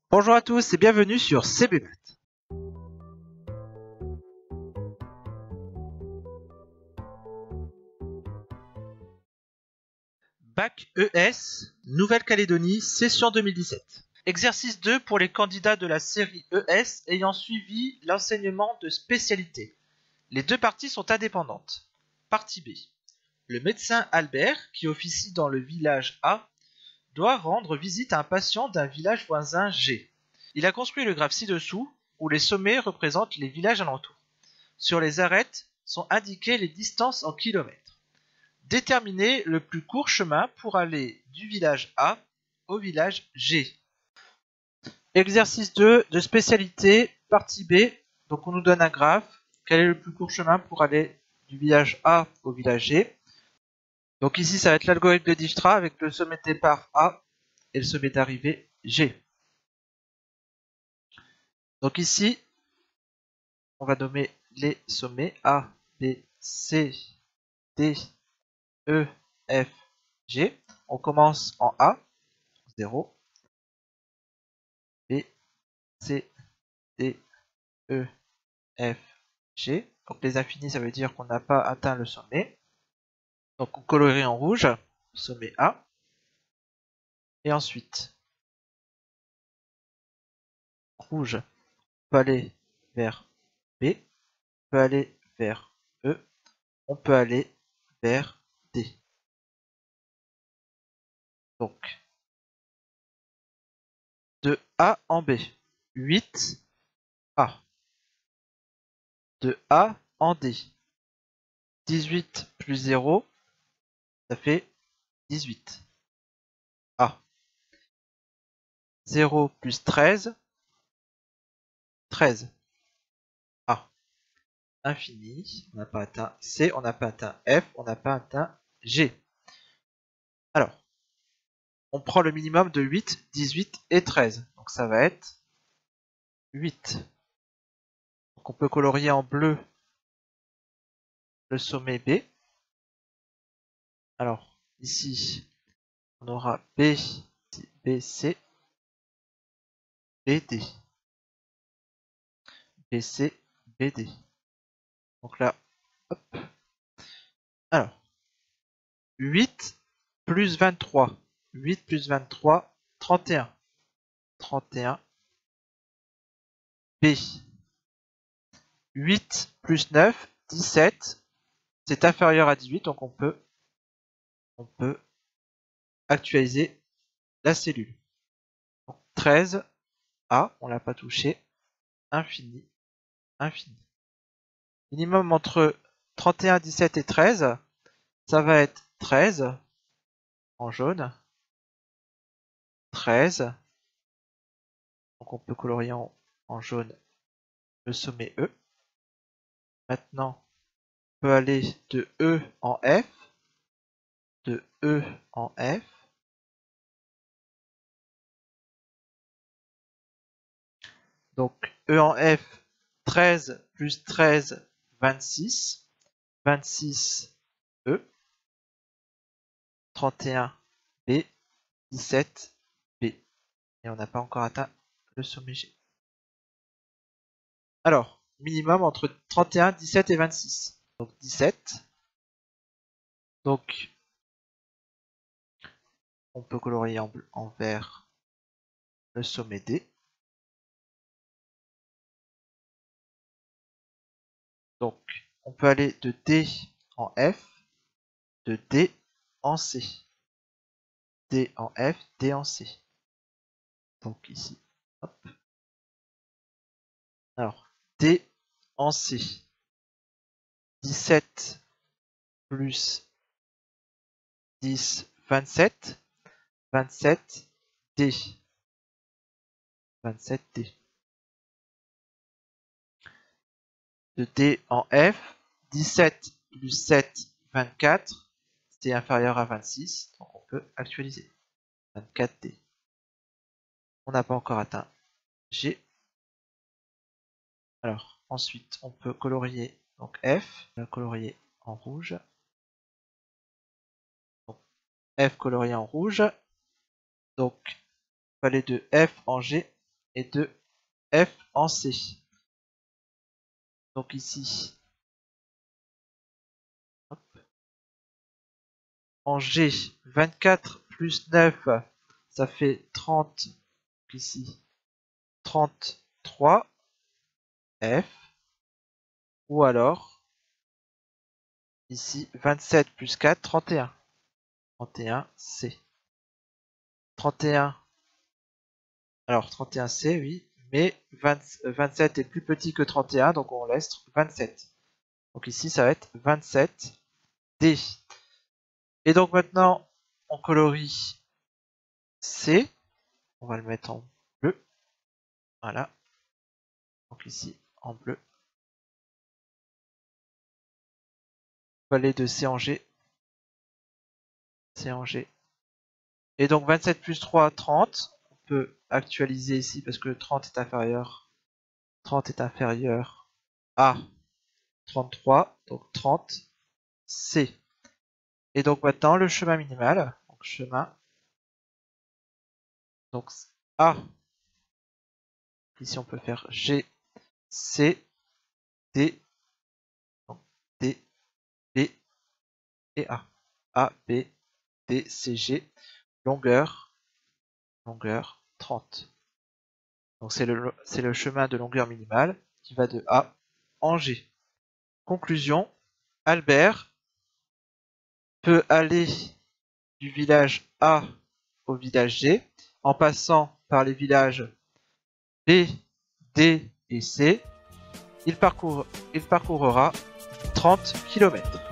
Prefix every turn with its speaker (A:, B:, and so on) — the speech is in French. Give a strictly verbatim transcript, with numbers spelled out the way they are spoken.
A: Bonjour à tous et bienvenue sur C B Math. Bac E S, Nouvelle-Calédonie, session deux mille dix-sept. Exercice deux pour les candidats de la série E S ayant suivi l'enseignement de spécialité. Les deux parties sont indépendantes. Partie B. Le médecin Albert, qui officie dans le village A, doit rendre visite à un patient d'un village voisin G. Il a construit le graphe ci-dessous, où les sommets représentent les villages alentours. Sur les arêtes sont indiquées les distances en kilomètres. Déterminez le plus court chemin pour aller du village A au village G. Exercice deux de spécialité, partie B. Donc on nous donne un graphe. Quel est le plus court chemin pour aller du village A au village G? Donc ici ça va être l'algorithme de Dijkstra avec le sommet de départ A et le sommet d'arrivée G. Donc ici, on va nommer les sommets A, B, C, D, E, F, G. On commence en A, zéro, B, C, D, E, F, G. Donc les infinis, ça veut dire qu'on n'a pas atteint le sommet. Donc on colorie en rouge, sommet A. Et ensuite, rouge, on peut aller vers B, on peut aller vers E, on peut aller vers D. Donc, de A en B, huit A. De A en D, dix-huit plus zéro, ça fait dix-huit. A. zéro plus treize, treize. A. Infini, on n'a pas atteint C, on n'a pas atteint F, on n'a pas atteint G. Alors, on prend le minimum de huit, dix-huit et treize. Donc ça va être huit. Donc on peut colorier en bleu le sommet B. Alors, ici, on aura B, B, C, B, D. B, C, B, D. Donc là, hop. Alors, huit plus vingt-trois. huit plus vingt-trois, trente et un. trente et un. B. huit plus neuf, dix-sept. C'est inférieur à dix-huit, donc on peut, on peut actualiser la cellule. Donc, treize A, on l'a pas touché. Infini, infini. Minimum entre trente et un, dix-sept et treize, ça va être treize en jaune. treize. Donc on peut colorier en, en jaune le sommet E. Maintenant, on peut aller de E en F. De E en F. Donc E en F, treize plus treize, vingt-six. vingt-six E. trente et un B. dix-sept B. Et on n'a pas encore atteint le sommet G. Alors, minimum entre trente et un, dix-sept et vingt-six. Donc dix-sept. Donc, on peut colorier en, en vert le sommet D. Donc, on peut aller de D en F, de D en C. D en F, D en C. Donc ici, hop. Alors, D en C. dix-sept plus dix, vingt-sept. vingt-sept D. vingt-sept D. De D en F, dix-sept plus sept, vingt-quatre. C'est inférieur à vingt-six, donc on peut actualiser. vingt-quatre D. On n'a pas encore atteint G. Alors, ensuite, on peut colorier donc F, on va colorier en rouge. Donc, F colorié en rouge. Donc, on va aller de F en G. et de F en C. Donc ici, hop, en G, vingt-quatre plus neuf, ça fait trente. Donc ici, trente-trois F. Ou alors, ici, vingt-sept plus quatre, trente et un. trente et un C. trente et un. Alors, trente et un C, oui. Mais vingt, vingt-sept est plus petit que trente et un, donc on laisse vingt-sept. Donc ici, ça va être vingt-sept D. Et donc maintenant, on colorie C. On va le mettre en bleu. Voilà. Donc ici, en bleu. Valet de C en G. C en G. Et donc vingt-sept plus trois, trente. On peut actualiser ici parce que trente est inférieur. trente est inférieur à trente-trois. Donc trente C. Et donc maintenant, le chemin minimal. Donc chemin. Donc A. Ici, on peut faire G, C, D. Donc D, B et A. A, B, D, C, G. Longueur. Longueur trente. Donc c'est le, c'est le chemin de longueur minimale qui va de A en G. Conclusion, Albert peut aller du village A au village G en passant par les villages B, D et C. Il, parcourt, il parcourra trente kilomètres.